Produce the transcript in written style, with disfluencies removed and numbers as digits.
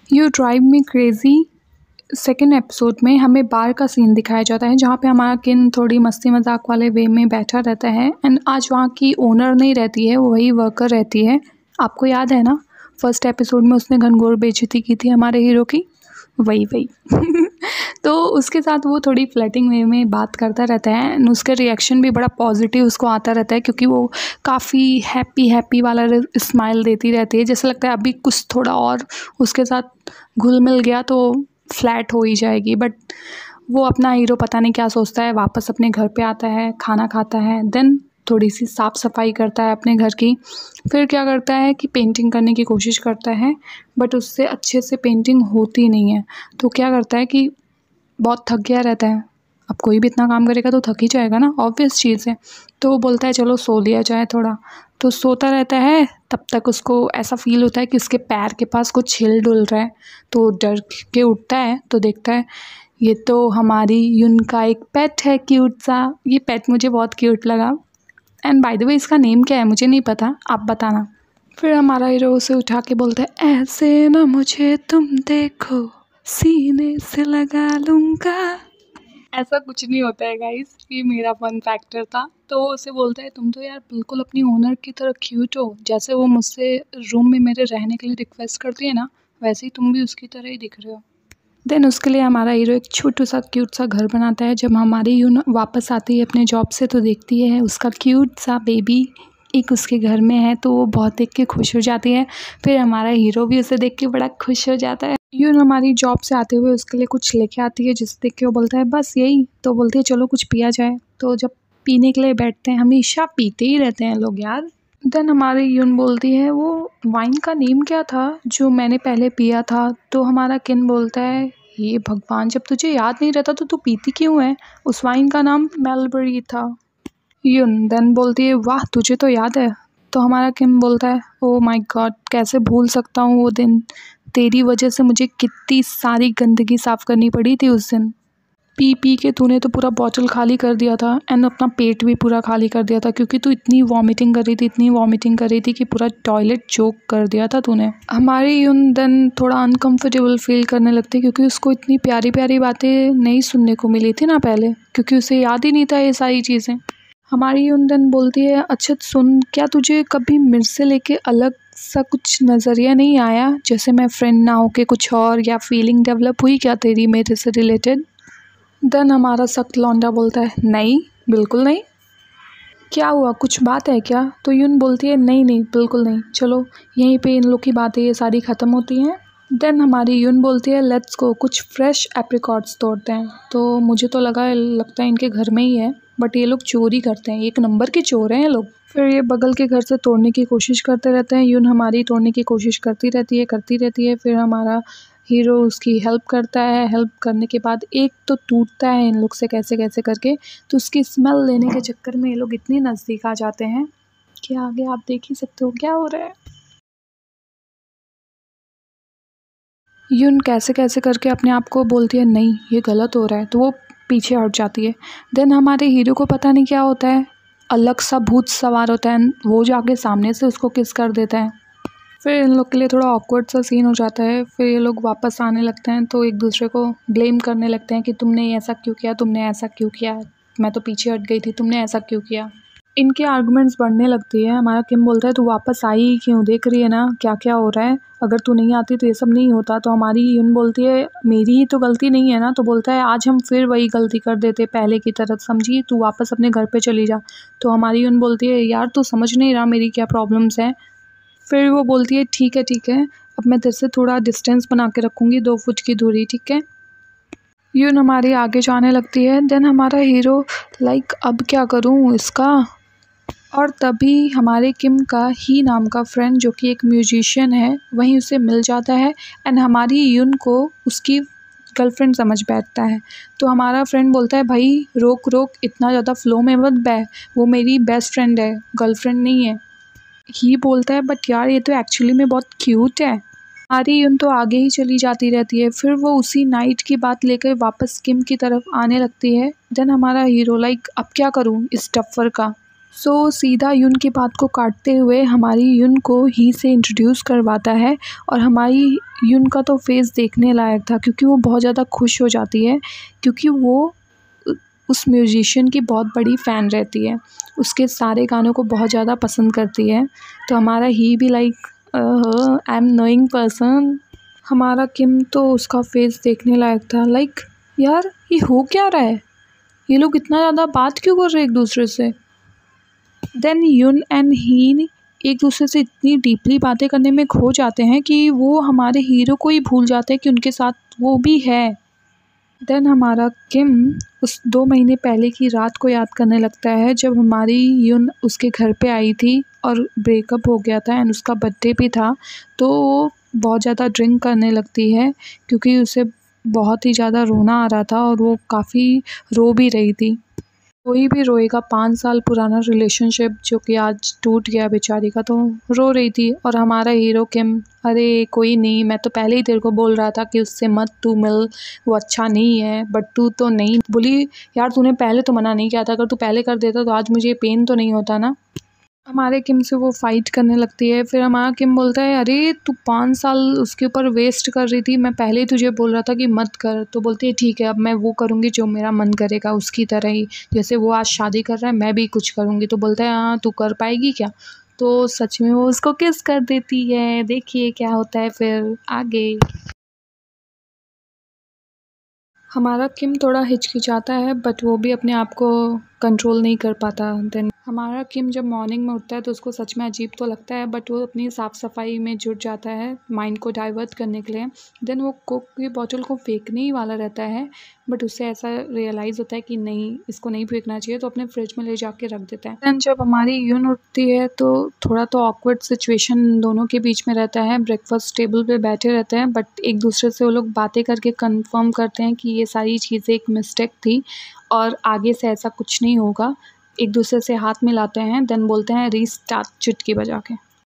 You drive me crazy second episode में हमें बार का सीन दिखाया जाता है, जहाँ पे हमारा किन थोड़ी मस्ती मजाक वाले वे में बैठा रहता है। एंड आज वहाँ की ओनर नहीं रहती है, वो वही वर्कर रहती है। आपको याद है ना, फर्स्ट एपिसोड में उसने घनघोर बेइज्जती की थी हमारे हीरो की, वही वही तो उसके साथ वो थोड़ी फ्लर्टिंग वे में बात करता रहता है एंड उसका रिएक्शन भी बड़ा पॉजिटिव उसको आता रहता है, क्योंकि वो काफ़ी हैप्पी हैप्पी वाला स्माइल देती रहती है। जैसे लगता है अभी कुछ थोड़ा और उसके साथ घुल मिल गया तो फ्लैट हो ही जाएगी। बट वो अपना हीरो पता नहीं क्या सोचता है, वापस अपने घर पे आता है, खाना खाता है, देन थोड़ी सी साफ़ सफाई करता है अपने घर की। फिर क्या करता है कि पेंटिंग करने की कोशिश करता है, बट उससे अच्छे से पेंटिंग होती नहीं है। तो क्या करता है कि बहुत थक गया रहता है। अब कोई भी इतना काम करेगा तो थक ही जाएगा ना, ऑब्वियस चीज़ है। तो वो बोलता है चलो सो लिया जाए थोड़ा। तो सोता रहता है, तब तक उसको ऐसा फील होता है कि उसके पैर के पास कुछ हिल डुल रहा है। तो डर के उठता है तो देखता है ये तो हमारी यून का एक पेट है, क्यूट सा। ये पेट मुझे बहुत क्यूट लगा। एंड बाय द वे इसका नेम क्या है मुझे नहीं पता, आप बताना। फिर हमारा हीरो उसे उठा के बोलता है ऐसे ना मुझे तुम देखो, सीने से लगा लूँगा। ऐसा कुछ नहीं होता है गाइस, ये मेरा फन फैक्टर था। तो वो उसे बोलता है तुम तो यार बिल्कुल अपनी ओनर की तरह क्यूट हो, जैसे वो मुझसे रूम में मेरे रहने के लिए रिक्वेस्ट करती है ना, वैसे ही तुम भी उसकी तरह ही दिख रहे हो। देन उसके लिए हमारा हीरो एक छोटू सा क्यूट सा घर बनाता है। जब हमारी यून वापस आती है अपने जॉब से तो देखती है उसका क्यूट सा बेबी एक उसके घर में है, तो वो बहुत देख के खुश हो जाती है। फिर हमारा हीरो भी उसे देख के बड़ा खुश हो जाता है। यून हमारी जॉब से आते हुए उसके लिए कुछ लेके आती है, जिसे देख के वो बोलता है बस यही। तो बोलती है चलो कुछ पिया जाए। तो जब पीने के लिए बैठते हैं, हमेशा पीते ही रहते हैं लोग यार। देन हमारी यून बोलती है वो वाइन का नेम क्या था जो मैंने पहले पिया था। तो हमारा किन बोलता है ये भगवान, जब तुझे याद नहीं रहता तो तू पीती क्यों है, उस वाइन का नाम मेलबरी था। यून देन बोलती है वाह तुझे तो याद है। तो हमारा किम बोलता है ओ माय गॉड, कैसे भूल सकता हूँ वो दिन, तेरी वजह से मुझे कितनी सारी गंदगी साफ़ करनी पड़ी थी उस दिन। पी पी के तूने तो पूरा बॉटल खाली कर दिया था एंड अपना पेट भी पूरा खाली कर दिया था, क्योंकि तू इतनी वॉमिटिंग कर रही थी, इतनी वॉमिटिंग कर रही थी कि पूरा टॉयलेट चोक कर दिया था तूने। हमारी यून देन थोड़ा अनकंफर्टेबल फील करने लगती है, क्योंकि उसको इतनी प्यारी प्यारी बातें नहीं सुनने को मिली थी ना पहले, क्योंकि उसे याद ही नहीं था ये सारी चीज़ें। हमारी यून देन बोलती है अच्छा सुन, क्या तुझे कभी मेरे से लेके अलग सा कुछ नज़रिया नहीं आया, जैसे मैं फ्रेंड ना होके कुछ और, या फीलिंग डेवलप हुई क्या तेरी मेरे से रिलेटेड। देन हमारा सख्त लौंडा बोलता है नहीं, बिल्कुल नहीं। क्या हुआ, कुछ बात है क्या। तो यून बोलती है नहीं नहीं बिल्कुल नहीं, चलो यहीं पे इन लोग की बातें ये सारी ख़त्म होती हैं। देन हमारी यून बोलती है लेट्स गो, कुछ फ्रेश एप्रिकॉट्स तोड़ते हैं। तो मुझे तो लगता है इनके घर में ही है, बट ये लोग चोरी करते हैं, एक नंबर के चोर हैं ये लोग। फिर ये बगल के घर से तोड़ने की कोशिश करते रहते हैं। यून हमारी तोड़ने की कोशिश करती रहती है। फिर हमारा हीरो उसकी हेल्प करता है। हेल्प करने के बाद एक तो टूटता है इन लोग से कैसे कैसे करके, तो उसकी स्मेल लेने के चक्कर में ये लोग इतनी नज़दीक आ जाते हैं कि आगे आप देख ही सकते हो क्या हो रहा है। यून कैसे कैसे करके अपने आप को बोलती है नहीं ये गलत हो रहा है, तो वो पीछे हट जाती है। देन हमारे हीरो को पता नहीं क्या होता है, अलग सा भूत सवार होता है, वो जाके सामने से उसको किस कर देता है। फिर इन लोग के लिए थोड़ा ऑकवर्ड सा सीन हो जाता है। फिर ये लोग वापस आने लगते हैं तो एक दूसरे को ब्लेम करने लगते हैं कि तुमने ऐसा क्यों किया, तुमने ऐसा क्यों किया, मैं तो पीछे हट गई थी, तुमने ऐसा क्यों किया। इनके आर्गुमेंट्स बढ़ने लगती है। हमारा किम बोलता है तू वापस आई ही क्यों, देख रही है ना क्या क्या हो रहा है, अगर तू नहीं आती तो ये सब नहीं होता। तो हमारी यून बोलती है मेरी ही तो गलती नहीं है ना। तो बोलता है आज हम फिर वही गलती कर देते पहले की तरह, समझी, तू वापस अपने घर पे चली जा। तो हमारी यून बोलती है यार तू समझ नहीं रहा मेरी क्या प्रॉब्लम्स हैं। फिर वो बोलती है ठीक है, अब मैं तेरे से थोड़ा डिस्टेंस बना के रखूँगी, 2 फुट की दूरी, ठीक है। यून हमारी आगे जाने लगती है। देन हमारा हीरो लाइक अब क्या करूँ इसका। और तभी हमारे किम का ही नाम का फ्रेंड जो कि एक म्यूजिशियन है वहीं उसे मिल जाता है एंड हमारी यून को उसकी गर्लफ्रेंड समझ बैठता है। तो हमारा फ्रेंड बोलता है भाई रोक रोक, इतना ज़्यादा फ्लो में मत बह, वो मेरी बेस्ट फ्रेंड है, गर्लफ्रेंड नहीं है। ही बोलता है बट यार ये तो एक्चुअली में बहुत क्यूट है। हमारी यून तो आगे ही चली जाती रहती है। फिर वो उसी नाइट की बात लेकर वापस किम की तरफ आने लगती है। देन हमारा हीरो लाइक अब क्या करूँ इस टफ्फर का। सीधा युन की बात को काटते हुए हमारी युन को ही से इंट्रोड्यूस करवाता है और हमारी युन का तो फेस देखने लायक था क्योंकि वो बहुत ज़्यादा खुश हो जाती है क्योंकि वो उस म्यूजिशियन की बहुत बड़ी फ़ैन रहती है, उसके सारे गानों को बहुत ज़्यादा पसंद करती है। तो हमारा ही भी like I am knowing person. हमारा किम तो उसका फेस देखने लायक था, लाइक यार ये हो क्या रहा है, ये लोग इतना ज़्यादा बात क्यों कर रहे हैं एक दूसरे से। देन युन एंड ही एक दूसरे से इतनी डीपली बातें करने में खो जाते हैं कि वो हमारे हीरो को ही भूल जाते हैं कि उनके साथ वो भी है। देन हमारा किम उस 2 महीने पहले की रात को याद करने लगता है जब हमारी युन उसके घर पे आई थी और ब्रेकअप हो गया था एंड उसका बर्थडे भी था। तो वो बहुत ज़्यादा ड्रिंक करने लगती है क्योंकि उसे बहुत ही ज़्यादा रोना आ रहा था और वो काफ़ी रो भी रही थी। कोई भी रोएगा 5 साल पुराना रिलेशनशिप जो कि आज टूट गया बेचारी का, तो रो रही थी। और हमारा हीरो किम, अरे कोई नहीं, मैं तो पहले ही तेरे को बोल रहा था कि उससे मत तू मिल, वो अच्छा नहीं है, बट तू तो नहीं बोली। यार तूने पहले तो मना नहीं किया था, अगर तू पहले कर देता तो आज मुझे ये पेन तो नहीं होता ना। हमारे किम से वो फ़ाइट करने लगती है। फिर हमारा किम बोलता है अरे तू 5 साल उसके ऊपर वेस्ट कर रही थी, मैं पहले ही तुझे बोल रहा था कि मत कर। तो बोलती है ठीक है, अब मैं वो करूँगी जो मेरा मन करेगा, उसकी तरह ही जैसे वो आज शादी कर रहा है मैं भी कुछ करूँगी। तो बोलता है हाँ तू कर पाएगी क्या। तो सच में वो उसको किस कर देती है। देखिए क्या होता है फिर आगे। हमारा किम थोड़ा हिचकिचाता है बट वो भी अपने आप को कंट्रोल नहीं कर पाता। देन हमारा किम जब मॉर्निंग में उठता है तो उसको सच में अजीब तो लगता है बट वो अपनी साफ़ सफाई में जुट जाता है माइंड को डाइवर्ट करने के लिए। देन वो कोक की बॉटल को फेंकने ही वाला रहता है बट उससे ऐसा रियलाइज़ होता है कि नहीं इसको नहीं फेंकना चाहिए, तो अपने फ्रिज में ले जाके रख देता है। देन जब हमारी यून उठती है तो थोड़ा तो ऑकवर्ड सिचुएशन दोनों के बीच में रहता है। ब्रेकफास्ट टेबल पे बैठे रहते हैं बट एक दूसरे से वो लोग बातें करके कंफर्म करते हैं कि ये सारी चीज़ें एक मिस्टेक थी और आगे से ऐसा कुछ नहीं होगा। एक दूसरे से हाथ मिलाते हैं देन बोलते हैं रीस्टार्ट चुटकी बजा के।